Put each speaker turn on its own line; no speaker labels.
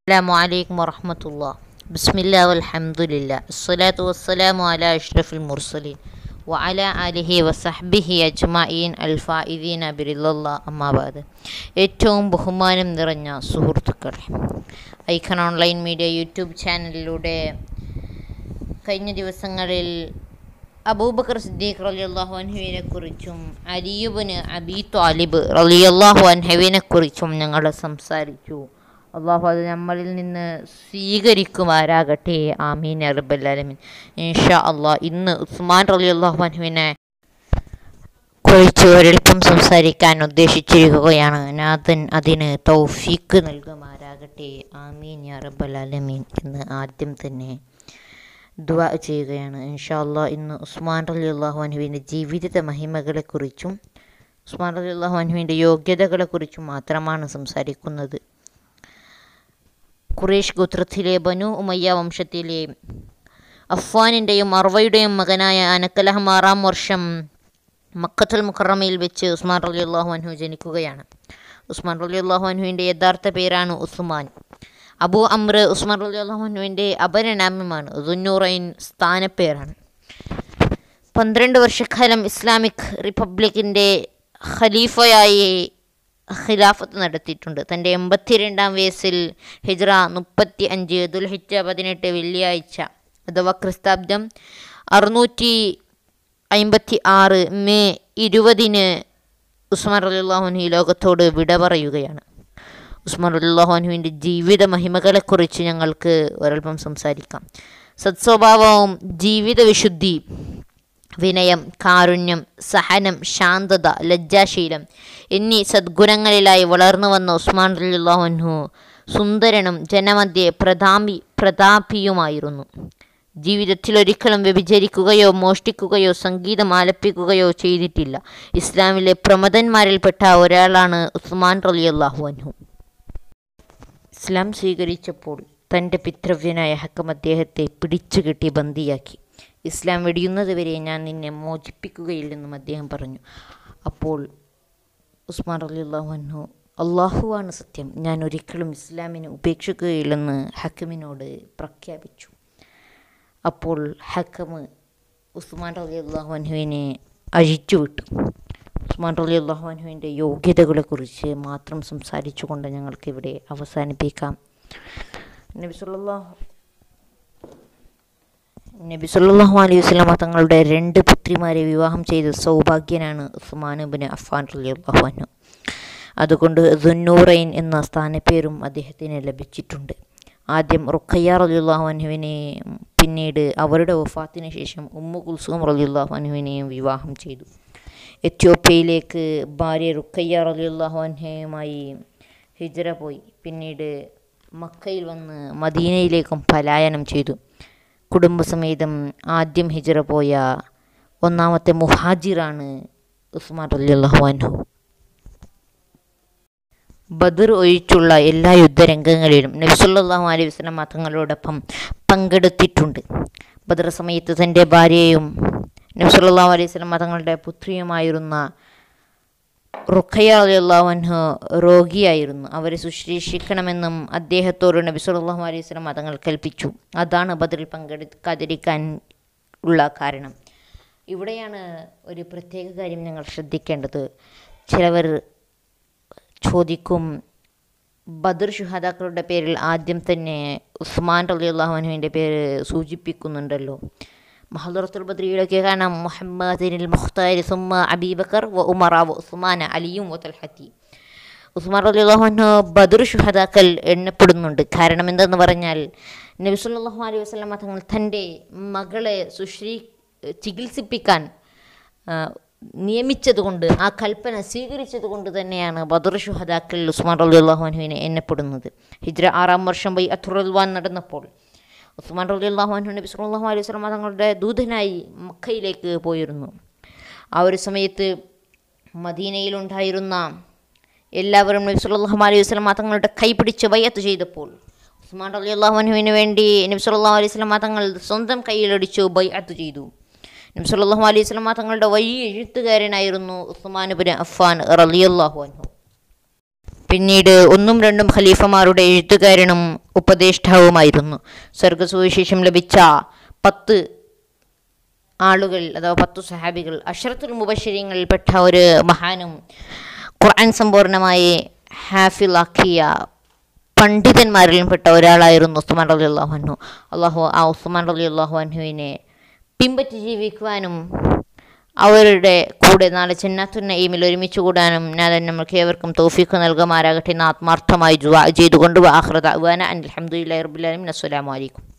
അസ്സലാമു വറഹ്മത്തുള്ളാഹി. ബിസ്മില്ലാഹി വൽഹംദുലില്ലാഹി വസ്സലാത്തു വസ്സലാമു അലാ അഷ്റഫിൽ മുർസലീൻ വഅലാ ആലിഹി വസഹ്ബിഹി അജ്മഈൻ അൽ ഫായിദീന ബിറില്ലല്ലാഹ് അമ്മാ ബഅദ്. ഏറ്റവും ബഹുമാനം നിറഞ്ഞ സുഹൃത്തുക്കളെ, ഐക്കൺ ഓൺലൈൻ മീഡിയ യൂട്യൂബ് ചാനലിലൂടെ കഴിഞ്ഞ ദിവസങ്ങളിൽ അബൂബക്കർ സിദ്ദീഖ് റളിയല്ലാഹു അൻഹുവിനെ കുറിച്ചും അലി ഇബ്നു അബീ ത്വാലിബ് റളിയല്ലാഹു അൻഹുവിനെ കുറിച്ചും ഞങ്ങൾ സംസാരിച്ചു. അള്ളാഹു അത് നമ്മളിൽ നിന്ന് സ്വീകരിക്കുമാരാകട്ടെ. ആമീൻ യാ റബ്ബൽ ആലമീൻ. ഇൻഷാ അള്ളാഹ് ഇന്ന് ഉസ്മാൻ റളിയല്ലാഹു അൻഹുവിനെ കുറിച്ച് ഒരൽപ്പം സംസാരിക്കാൻ ഉദ്ദേശിച്ചിരിക്കുകയാണ്. നാഥൻ അതിന് തൗഫീക്ക് നൽകുമാരാകട്ടെ. ആമീൻ യാ റബ്ബൽ ആലമീൻ എന്ന് ആദ്യം തന്നെ ദുആ ചെയ്യുകയാണ്. ഇൻഷാ അള്ളാഹ് ഇന്ന് ഉസ്മാൻ റളിയല്ലാഹു അൻഹുവിൻ്റെ ജീവിത മഹിമകളെക്കുറിച്ചും ഉസ്മാൻ റളിയല്ലാഹു അൻഹുവിൻ്റെ യോഗ്യതകളെക്കുറിച്ചും മാത്രമാണ് സംസാരിക്കുന്നത്. ഖുറൈശ് ഗോത്രത്തിലെ ബനു ഉമയ്യ വംശത്തിലെ അഫ്വാനിൻ്റെയും അർവയുടെയും മകനായ അനക്കലഹം 6-ാം വർഷം മക്കത്തുൽ മുക്കറമയിൽ വെച്ച് ഉസ്മാൻ റളിയല്ലാഹു അൻഹു ജനിക്കുകയാണ്. ഉസ്മാൻ റളിയല്ലാഹു അൻഹുവിൻ്റെ യഥാർത്ഥ പേരാണ് ഉസ്മാൻ. അബൂ അംർ ഉസ്മാൻ റളിയല്ലാഹു അൻഹുവിൻ്റെ അപരനാമ്യമാണ്. ദുന്നൂറൈൻ സ്ഥാനപ്പേരാണ്. 12 വർഷക്കാലം ഇസ്ലാമിക് റിപ്പബ്ലിക്കിൻ്റെ ഖലീഫയായി ഖിലാഫത്ത് നടത്തിയിട്ടുണ്ട്. തൻ്റെ 82-ാം വയസ്സിൽ ഹിജ്റ 35 ദുൽഹിജ്ജ 18 വെള്ളിയാഴ്ച അഥവാ ക്രിസ്താബ്ദം 656 മെയ് 20-ന് ഉസ്മാൻ റളിയല്ലാഹു അൻഹു ലോകത്തോട് വിട പറയുകയാണ്. ഉസ്മാൻ റളിയല്ലാഹു അൻഹുവിൻ്റെ ജീവിത മഹിമകളെക്കുറിച്ച് ഞങ്ങൾക്ക് ഒരൽപ്പം സംസാരിക്കാം. സത്സ്വഭാവവും ജീവിത വിശുദ്ധി, വിനയം, കാരുണ്യം, സഹനം, ശാന്തത, ലജ്ജാശീലം എന്നീ സദ്ഗുണങ്ങളിലായി വളർന്നു വന്ന ഉസ്മാൻ റളിയല്ലാഹു അൻഹു സുന്ദരനും ജനമധ്യേ പ്രതാപിയുമായിരുന്നു. ജീവിതത്തിൽ ഒരിക്കലും വ്യഭിചരിക്കുകയോ മോഷ്ടിക്കുകയോ സംഗീതം ആലപിക്കുകയോ ചെയ്തിട്ടില്ല. ഇസ്ലാമിലെ പ്രമുഖന്മാരിൽപ്പെട്ട ഒരാളാണ് ഉസ്മാൻ റളിയല്ലാഹു അൻഹു. ഇസ്ലാം സ്വീകരിച്ചപ്പോൾ തൻ്റെ പിതൃവ്യനായ ഹക്കം അദ്ദേഹത്തെ പിടിച്ചുകെട്ടി ബന്ദിയാക്കി. ഇസ്ലാം വെടിയുന്നത് വരെ ഞാൻ നിന്നെ മോചിപ്പിക്കുകയില്ലെന്നും അദ്ദേഹം പറഞ്ഞു. അപ്പോൾ ഉസ്മാൻ റളിയല്ലാഹു അൻഹു, അള്ളാഹുവാണ് സത്യം, ഞാൻ ഒരിക്കലും ഇസ്ലാമിനെ ഉപേക്ഷിക്കുകയില്ലെന്ന് ഹക്കമിനോട് പ്രഖ്യാപിച്ചു. അപ്പോൾ ഹക്കം ഉസ്മാൻ റളിയല്ലാഹു അൻഹുവിനെ അഴിച്ചുവിട്ടു. ഉസ്മാൻ റളിയല്ലാഹു അൻഹുവിൻ്റെ യോഗ്യതകളെക്കുറിച്ച് മാത്രം സംസാരിച്ചുകൊണ്ട് ഞങ്ങൾക്കിവിടെ അവസാനിപ്പിക്കാം. നബി സല്ലല്ലാഹു അലൈഹി വസല്ലം തങ്ങളുടെ 2 പുത്രിമാരെ വിവാഹം ചെയ്ത സൗഭാഗ്യനാണ് ഉസ്മാൻ ഇബ്നു അഫ്ഫാൻ റളിയല്ലാഹു അൻഹു. അതുകൊണ്ട് ദുന്നൂറൈൻ എന്ന സ്ഥാനപ്പേരും അദ്ദേഹത്തിന് ലഭിച്ചിട്ടുണ്ട്. ആദ്യം റുഖയ്യ റളിയല്ലാഹു അൻഹുവിനെയും പിന്നീട് അവരുടെ വഫാത്തിന് ശേഷം ഉമ്മു കുൽസൂം റളിയല്ലാഹു അൻഹുവിനെയും വിവാഹം ചെയ്തു. എത്യോപ്യയിലേക്ക് ഭാര്യ റുഖയ്യ റളിയല്ലാഹു അൻഹയുമായി ഹിജ്റ പോയി. പിന്നീട് മക്കയിൽ വന്ന് മദീനയിലേക്കും പലായനം ചെയ്തു. കുടുംബസമേതം ആദ്യം ഹിജ്റ പോയ ഒന്നാമത്തെ മുഹാജിറാണ് ഉസ്മാൻ റളിയല്ലാഹു അൻഹു. ബദർ ഒഴിച്ചുള്ള എല്ലാ യുദ്ധരംഗങ്ങളിലും നബി സല്ലല്ലാഹു അലൈഹി വസല്ലം തങ്ങളോടൊപ്പം പങ്കെടുത്തിട്ടുണ്ട്. ബദർ സമയത്ത് തൻ്റെ ഭാര്യയും നബി സല്ലല്ലാഹു അലൈഹി വസല്ലം തങ്ങളുടെ പുത്രിയുമായിരുന്ന റുഖയ്യ റളിയല്ലാഹു അൻഹു രോഗിയായിരുന്നു. അവരെ ശുശ്രൂഷിക്കണമെന്നും അദ്ദേഹത്തോട് നബി സല്ലല്ലാഹു അലൈഹി വസല്ലം തങ്ങൾ കൽപ്പിച്ചു. അതാണ് ബദറിൽ പങ്കെടുക്കാതിരിക്കാൻ ഉള്ള കാരണം. ഇവിടെയാണ് ഒരു പ്രത്യേക കാര്യം ഞങ്ങൾ ശ്രദ്ധിക്കേണ്ടത്. ചിലവർ ചോദിക്കും, ബദർ ശുഹദാക്കളുടെ പേരിൽ ആദ്യം തന്നെ ഉസ്മാൻ റളിയല്ലാഹു അൻഹുവിൻ്റെ പേര് സൂചിപ്പിക്കുന്നുണ്ടല്ലോ. മഹദറത്തുൽ ബദ്രിയിലൊക്കെ കാണാം, മുഹമ്മദിനിൽ മുഖ്താരി സുമ്മ അബീബക്കർ വ ഉമറ വ ഉസ്മാന അലിയും വ തൽഹത്തി. ഉസ്മാൻ റളിയല്ലാഹു അൻഹു ബദർ ശുഹദാക്കൾ എണ്ണപ്പെടുന്നുണ്ട്. കാരണം എന്തെന്ന് പറഞ്ഞാൽ, നബി സല്ലല്ലാഹു അലൈഹി വസല്ലം തങ്ങൾ തൻ്റെ മകളെ ചികിത്സിപ്പിക്കാൻ നിയമിച്ചതുകൊണ്ട്, ആ കൽപ്പന സ്വീകരിച്ചതുകൊണ്ട് തന്നെയാണ് ബദർ ശുഹദാക്കളിൽ ഉസ്മാൻ റളിയല്ലാഹു അൻഹുവിനെ എണ്ണപ്പെടുന്നത്. ഹിജ്റ 6-ാം വർഷം ബൈഅത്തുർ റിദ്വാൻ നടന്നപ്പോൾ ഉസ്മാൻ റളിയല്ലാഹു അൻഹു നബി സല്ലല്ലാഹു അലൈഹി വസല്ലം തങ്ങളുടെ ദൂതനായി മക്കയിലേക്ക് പോയിരുന്നു. ആ ഒരു സമയത്ത് മദീനയിലുണ്ടായിരുന്ന എല്ലാവരും നബി സല്ലല്ലാഹു അലൈഹി വസല്ലം തങ്ങളുടെ കൈ പിടിച്ച് ബൈഅത്ത് ചെയ്തപ്പോൾ ഉസ്മാൻ റളിയല്ലാഹു അൻഹുവിന് വേണ്ടി നബി സല്ലല്ലാഹു അലൈഹി വസല്ലം തങ്ങൾ സ്വന്തം കൈയിലടിച്ചു ബൈഅത്ത് ചെയ്തു. നബി സല്ലല്ലാഹു അലൈഹി വസല്ലം തങ്ങളുടെ വലിയ എഴുത്തുകാരനായിരുന്നു ഉസ്മാൻ ഇബ്നു അഫ്ഫാൻ റളിയല്ലാഹു അൻഹു. പിന്നീട് 1-2 ഖലീഫമാരുടെ എഴുത്തുകാരനും ഉപദേഷ്ടാവുമായിരുന്നു. സ്വർഗസുവിശേഷം ലഭിച്ച 10 ആളുകൾ അഥവാ 10 സഹാബികൾ അശ്റത്തുൽ മുബശ്ശിരീങ്ങളിൽപ്പെട്ട ഒരു മഹാനും ഖുർആൻ സമ്പൂർണ്ണമായി ഹാഫിളാക്കിയ പണ്ഡിതന്മാരിലും പെട്ട ഒരാളായിരുന്നു ഉസ്മാൻ റളിയല്ലാഹു അൻഹു. ഉസ്മാൻ റളിയല്ലാഹു അൻഹുവിനെ പിൻപറ്റി ജീവിക്കുവാനും അവരുടെ കൂടെ നാളെ ജന്നത്തുൻ നഈമിൽ ഒരുമിച്ച് കൂടാനും നാഥൻ നമുക്ക് ഏവർക്കും തൗഫീഖ് നൽകുമാറാകട്ടെ എന്ന് ആത്മാർത്ഥമായി ദുആ ചെയ്തുകൊണ്ട് ആഖിറ ദഅ്വാന അൽഹംദുലില്ലാഹി റബ്ബിൽ ആലമീൻ. അസ്സലാമു അലൈക്കും.